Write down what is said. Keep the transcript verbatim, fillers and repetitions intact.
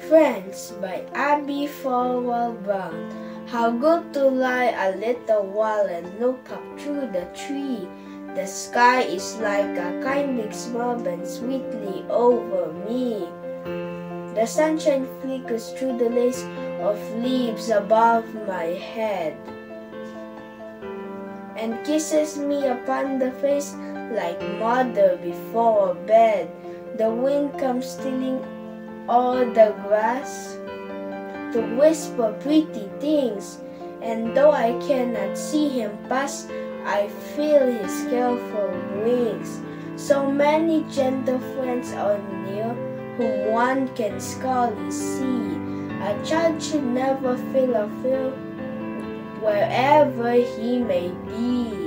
Friends by Abbie Farwell Brown. How good to lie a little while and look up through the tree. The sky is like a kind big smile bent sweetly over me. The sunshine flickers through the lace of leaves above my head and kisses me upon the face like mother before bed. The wind comes stealing all the grass to whisper pretty things, and though I cannot see him pass, I feel his careful wings. So many gentle friends are near, whom one can scarcely see. A child should never feel a fear wherever he may be.